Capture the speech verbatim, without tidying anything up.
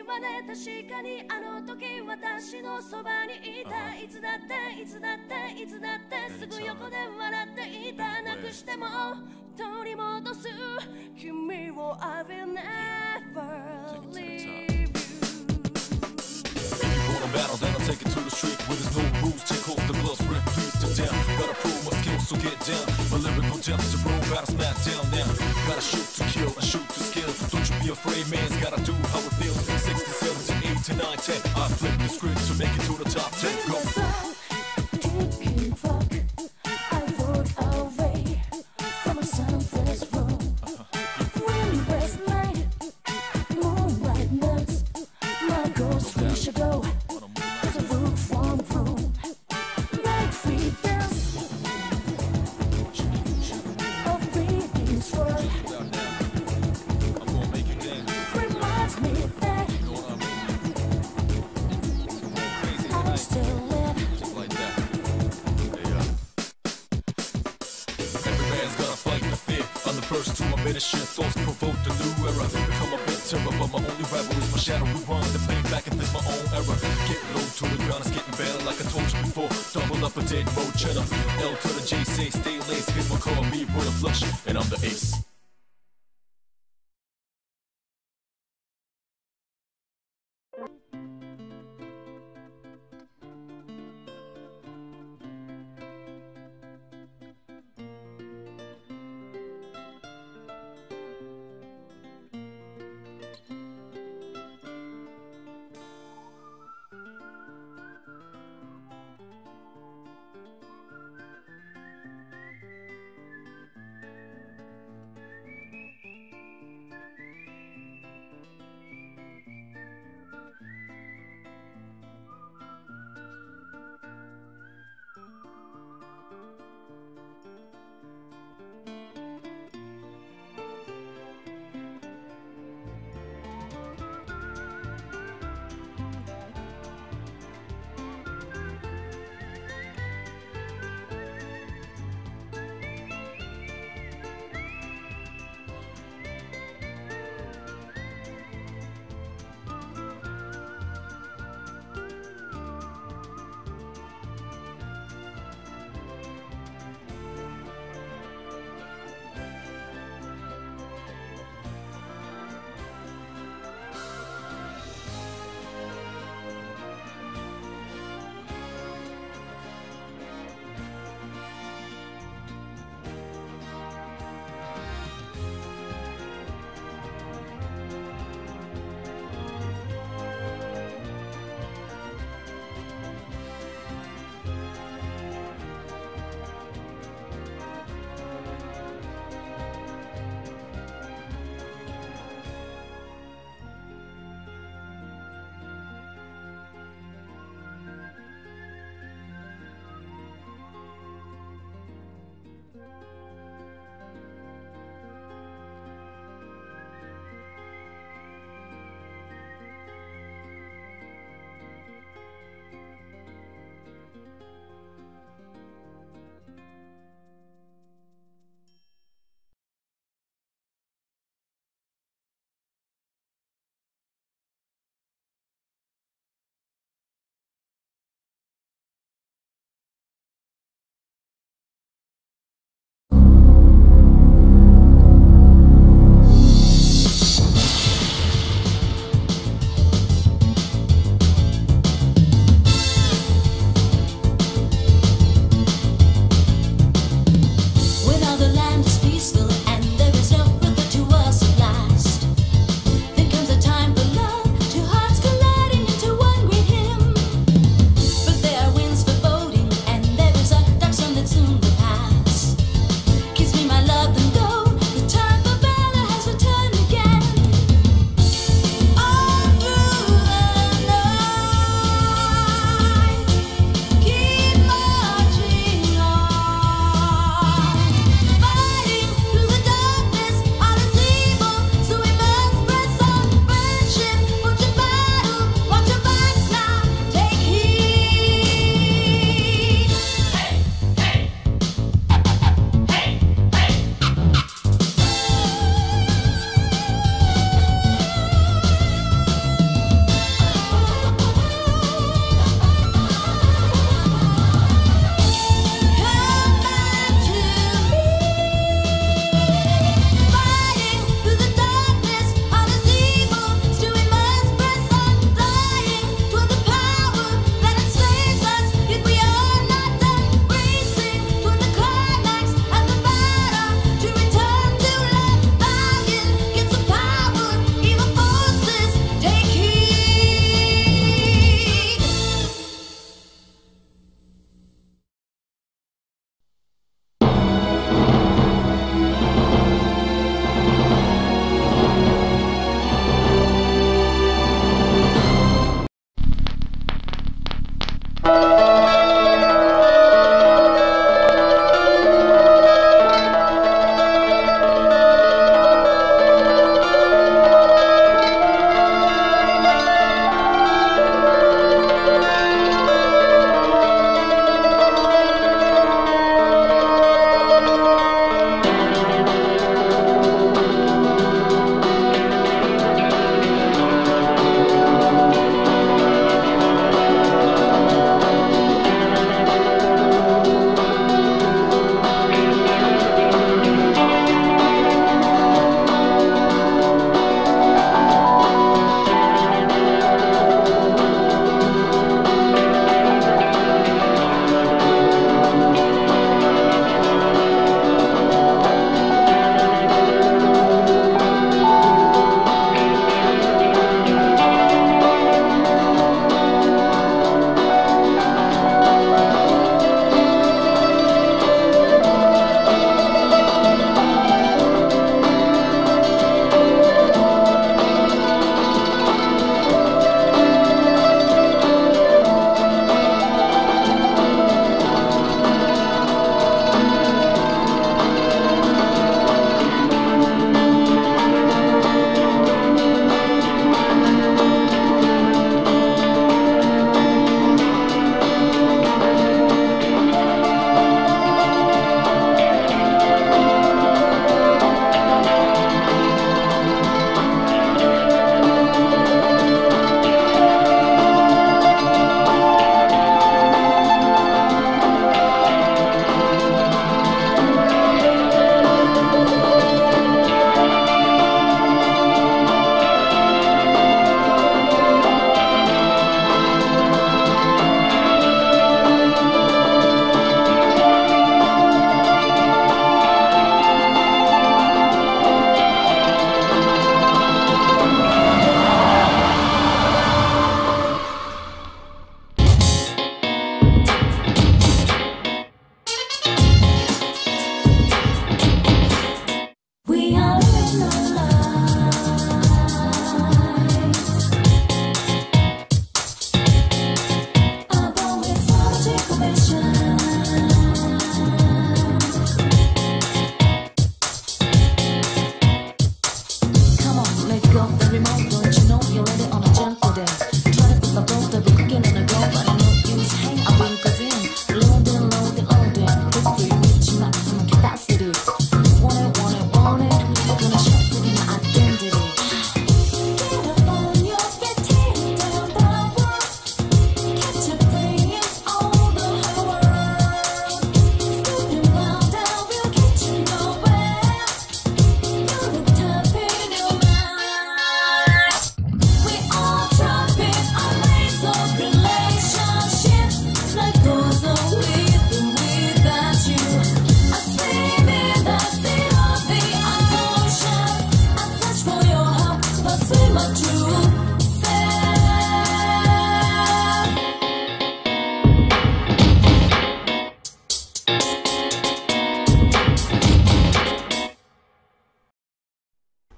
はね確かにあの時私のそばにいたいつだっていつだっていつだってすぐ横で笑っていたなくしても取り戻す君を I will never leave you Battle, then I'll take it to the street where there's no rules. Take off the gloves, rip peace to down. Gotta prove my skills, so get down. My lyrical depths to roll, battle smack down now. Gotta shoot to kill and shoot to skill. Don't you be afraid, man's gotta do how it feels. Six to seven to eight to nine, ten. I flip the script to make it to the top ten. Go. I walk away from a sunless room. Windless night, moonlight nights. My ghost we should go. Shit, thoughts provoke the new era. Become a bit terror, but my only rival is my shadow. We run the play back and this my own era. Get low to the ground, it's getting bad like I told you before. Double up a dead road cheddar. L to the J, say stay laced. Here's my car, me with a flush, and I'm the ace. my truth.